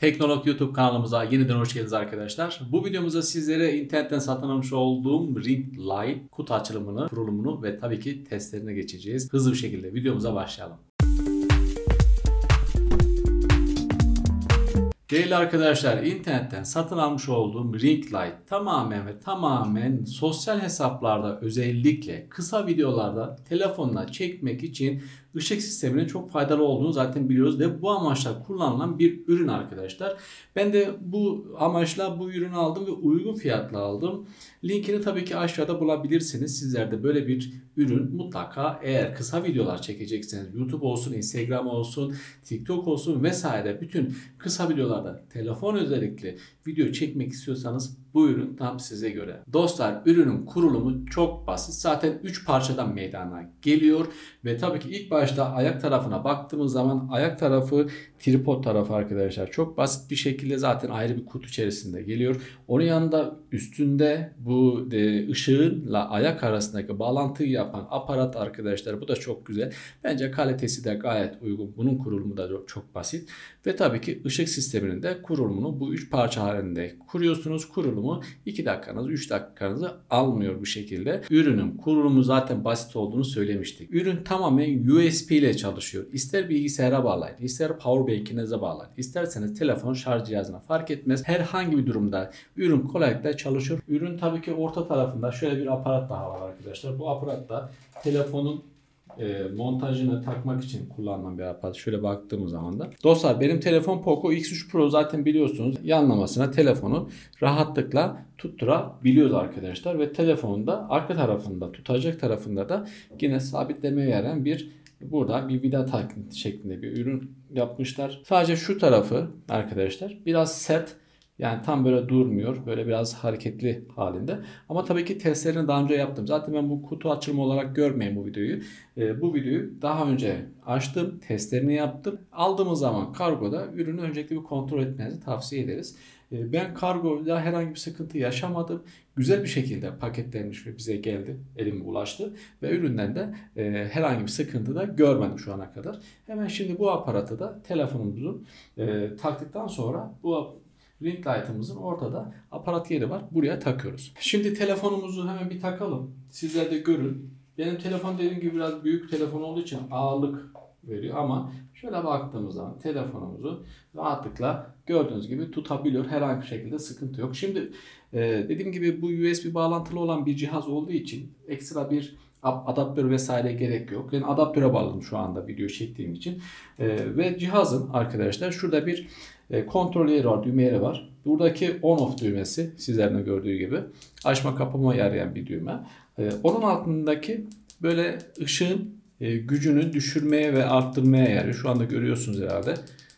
Teknolog YouTube kanalımıza yeniden hoş geldiniz arkadaşlar. Bu videomuzda sizlere internetten satın almış olduğum Ring Light kutu açılımını, kurulumunu ve tabii ki testlerine geçeceğiz. Hızlı bir şekilde videomuza başlayalım. Değerli arkadaşlar, internetten satın almış olduğum Ring Light tamamen sosyal hesaplarda, özellikle kısa videolarda telefonla çekmek için ışık sisteminin çok faydalı olduğunu zaten biliyoruz ve bu amaçla kullanılan bir ürün arkadaşlar. Ben de bu amaçla bu ürünü aldım ve uygun fiyatla aldım. Linkini tabii ki aşağıda bulabilirsiniz. Sizler de böyle bir ürün mutlaka, eğer kısa videolar çekecekseniz, YouTube olsun, Instagram olsun, TikTok olsun vesaire, bütün kısa videolarda telefon özellikle video çekmek istiyorsanız bu ürün tam size göre. Dostlar, ürünün kurulumu çok basit. Zaten 3 parçadan meydana geliyor ve tabii ki ilk başta ayak tarafına baktığımız zaman ayak tarafı tripod tarafı arkadaşlar. Çok basit bir şekilde zaten ayrı bir kutu içerisinde geliyor. Onun yanında üstünde bu ışığınla ayak arasındaki bağlantıyı yapan aparat arkadaşlar. Bu da çok güzel. Bence kalitesi de gayet uygun. Bunun kurulumu da çok basit. Ve tabii ki ışık sisteminin de kurulumunu bu 3 parça halinde kuruyorsunuz. Kurulumu 2 dakikanızı 3 dakikanızı almıyor bu şekilde. Ürünün kurulumu zaten basit olduğunu söylemiştik. Ürün tamamen USB ile çalışıyor. İster bilgisayara bağlayın, ister powerbank'inize bağlayın, isterseniz telefon şarj cihazına, fark etmez. Herhangi bir durumda ürün kolaylıkla çalışır. Ürün tabii ki orta tarafında şöyle bir aparat daha var arkadaşlar. Bu aparat da telefonun montajını takmak için kullanılan bir aparat. Şöyle baktığımız zaman da. Dostlar, benim telefon Poco X3 Pro, zaten biliyorsunuz yanlamasına telefonu rahatlıkla tutturabiliyoruz arkadaşlar. Ve telefonun da arka tarafında, tutacak tarafında da yine sabitlemeye yarayan burada bir vida şeklinde bir ürün yapmışlar. Sadece şu tarafı arkadaşlar biraz sert. Yani tam böyle durmuyor. Böyle biraz hareketli halinde. Ama tabii ki testlerini daha önce yaptım. Zaten ben bu kutu açılımı olarak görmeyin bu videoyu. Bu videoyu daha önce açtım. Testlerini yaptım. Aldığımız zaman kargoda ürünü öncelikle bir kontrol etmenizi tavsiye ederiz. Ben kargoda herhangi bir sıkıntı yaşamadım. Güzel bir şekilde paketlenmiş ve bize geldi. Elime ulaştı. Ve üründen de herhangi bir sıkıntı da görmedim şu ana kadar. Hemen şimdi bu aparatı da telefonumuzu taktıktan sonra bu Ring Light'ımızın ortada aparat yeri var. Buraya takıyoruz. Şimdi telefonumuzu hemen bir takalım. Sizler de görün. Benim telefon dediğim gibi biraz büyük telefon olduğu için ağırlık veriyor ama şöyle baktığımız zaman telefonumuzu rahatlıkla gördüğünüz gibi tutabiliyor. Herhangi bir şekilde sıkıntı yok. Şimdi dediğim gibi bu USB bağlantılı olan bir cihaz olduğu için ekstra bir adaptör vesaire gerek yok. Yani adaptöre bağladım şu anda video çektiğim için. Ve cihazın arkadaşlar şurada bir kontrol yeri var, düğme yeri var. Buradaki on off düğmesi, sizlerin de gördüğü gibi açma kapama yarayan bir düğme. Onun altındaki böyle ışığın gücünü düşürmeye ve arttırmaya yarıyor. Şu anda görüyorsunuz herhalde.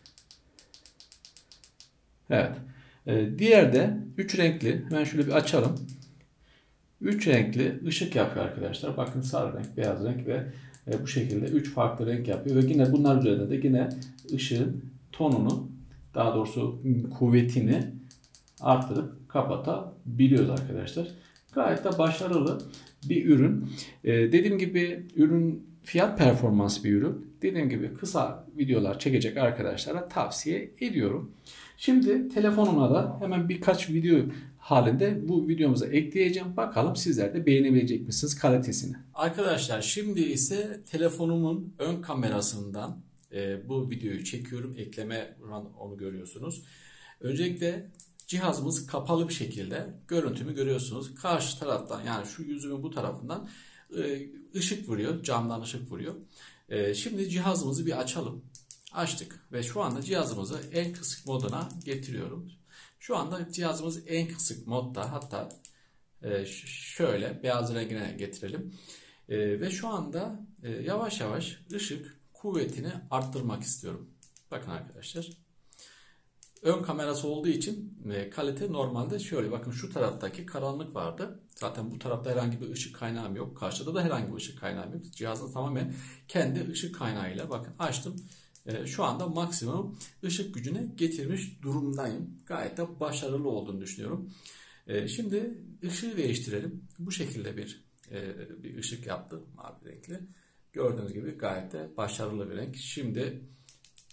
Evet. Diğer de 3 renkli. Hemen şöyle bir açalım. 3 renkli ışık yapıyor arkadaşlar. Bakın, sarı renk, beyaz renk ve bu şekilde 3 farklı renk yapıyor. Ve yine bunlar üzerinde de yine ışığın tonunu, daha doğrusu kuvvetini artırıp kapatabiliyoruz arkadaşlar. Gayet de başarılı bir ürün. Dediğim gibi ürün fiyat performans bir ürün. Dediğim gibi kısa videolar çekecek arkadaşlara tavsiye ediyorum. Şimdi telefonuma da hemen birkaç video halinde bu videomuza ekleyeceğim. Bakalım sizler de beğenebilecek misiniz kalitesini. Arkadaşlar, şimdi ise telefonumun ön kamerasından bu videoyu çekiyorum. Ekleme, onu görüyorsunuz. Öncelikle cihazımız kapalı bir şekilde, görüntümü görüyorsunuz. Karşı taraftan, yani şu yüzümün bu tarafından ışık vuruyor. Camdan ışık vuruyor. Şimdi cihazımızı bir açalım. Açtık ve şu anda cihazımızı en kısık moduna getiriyorum. Şu anda cihazımız en kısık modda, hatta şöyle beyaz rengine getirelim. Ve şu anda yavaş yavaş ışık kuvvetini arttırmak istiyorum. Bakın arkadaşlar. Ön kamerası olduğu için kalite normalde şöyle, bakın şu taraftaki karanlık vardı. Zaten bu tarafta herhangi bir ışık kaynağım yok. Karşıda da herhangi bir ışık kaynağım yok. Cihazın tamamen kendi ışık kaynağıyla, bakın açtım. Şu anda maksimum ışık gücüne getirmiş durumdayım. Gayet de başarılı olduğunu düşünüyorum. Şimdi ışığı değiştirelim. Bu şekilde bir ışık yaptı, mavi renkli. Gördüğünüz gibi gayet de başarılı bir renk. Şimdi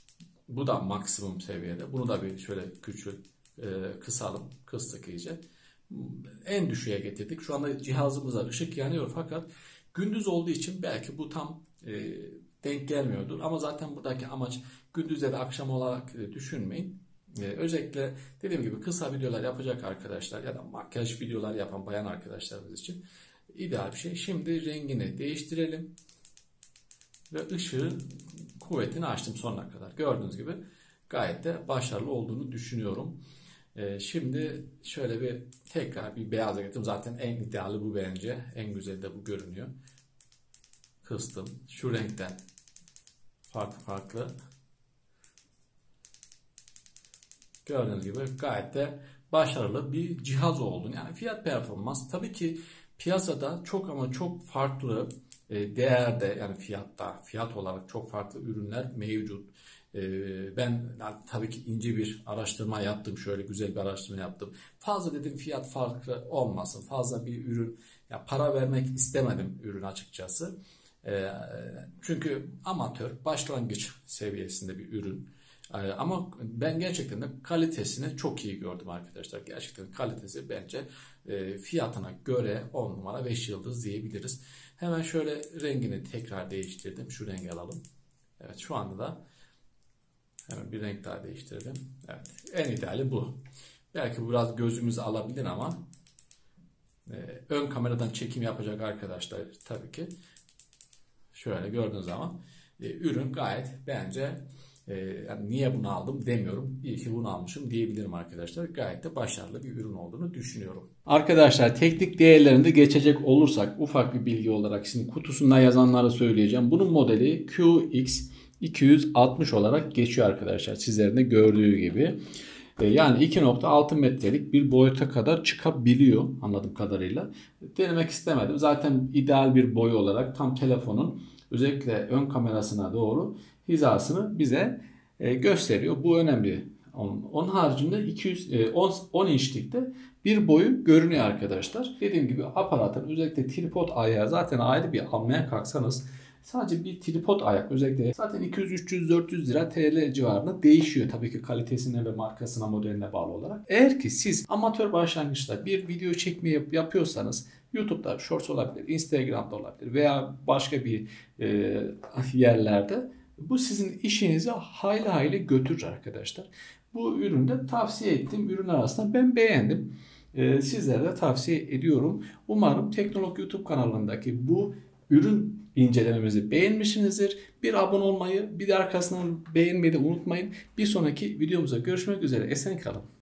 Bu da maksimum seviyede. Bunu da bir şöyle kısalım. Kıstık iyice. En düşüğe getirdik. Şu anda cihazımıza ışık yanıyor fakat gündüz olduğu için belki bu tam denk gelmiyordur. Ama zaten buradaki amaç gündüzleri akşam olarak düşünmeyin. Özellikle dediğim gibi kısa videolar yapacak arkadaşlar ya da makyaj videolar yapan bayan arkadaşlarımız için ideal bir şey. Şimdi rengini değiştirelim ve ışığın kuvvetini açtım sonuna kadar. Gördüğünüz gibi gayet de başarılı olduğunu düşünüyorum. Şimdi şöyle tekrar bir beyaza getirdim. Zaten en ideali bu bence. En güzeli de bu görünüyor. Kıstım. Şu renkten farklı. Gördüğünüz gibi gayet de başarılı bir cihaz oldu. Yani fiyat performans tabii ki piyasada çok ama çok farklı değerde, yani fiyat olarak çok farklı ürünler mevcut. Ben yani tabii ki ince bir araştırma yaptım. Şöyle güzel bir araştırma yaptım. Fazla dedim fiyat farkı olmasın. Fazla bir ürün, ya para vermek istemedim ürün açıkçası. Çünkü amatör başlangıç seviyesinde bir ürün. Ama ben gerçekten de kalitesini çok iyi gördüm arkadaşlar. Gerçekten kalitesi bence fiyatına göre 10 numara 5 yıldız diyebiliriz. Hemen şöyle rengini tekrar değiştirdim. Şu rengi alalım. Evet, şu anda da hemen bir renk daha değiştirelim. Evet, en ideali bu. Belki biraz gözümüzü alabilir ama ön kameradan çekim yapacak arkadaşlar tabii ki şöyle gördüğünüz zaman ürün gayet bence yani niye bunu aldım demiyorum. İyi ki bunu almışım diyebilirim arkadaşlar. Gayet de başarılı bir ürün olduğunu düşünüyorum. Arkadaşlar teknik değerlerinde geçecek olursak ufak bir bilgi olarak şimdi kutusunda yazanları söyleyeceğim. Bunun modeli QX260 olarak geçiyor arkadaşlar. Sizlerin de gördüğü gibi. Yani 2.6 metrelik bir boyuta kadar çıkabiliyor anladığım kadarıyla. Denemek istemedim. Zaten ideal bir boy olarak tam telefonun özellikle ön kamerasına doğru hizasını bize gösteriyor. Bu önemli. Onun haricinde 10 inçlikte bir boyu görünüyor arkadaşlar. Dediğim gibi aparatın özellikle tripod ayağı zaten ayrı bir almaya kalksanız sadece bir tripod ayak özellikle zaten 200, 300, 400 lira TL civarında değişiyor. Tabii ki kalitesine ve markasına, modeline bağlı olarak. Eğer ki siz amatör başlangıçta bir video çekmeyi yapıyorsanız YouTube'da Shorts olabilir, Instagram'da olabilir veya başka bir yerlerde bu sizin işinizi hayli götürür arkadaşlar. Bu üründe tavsiye ettiğim ürün arasında ben beğendim. Sizlere de tavsiye ediyorum. Umarım Teknolog YouTube kanalındaki bu ürün incelememizi beğenmişsinizdir. Bir abone olmayı, bir de arkasından beğenmeyi de unutmayın. Bir sonraki videomuzda görüşmek üzere. Esen kalın.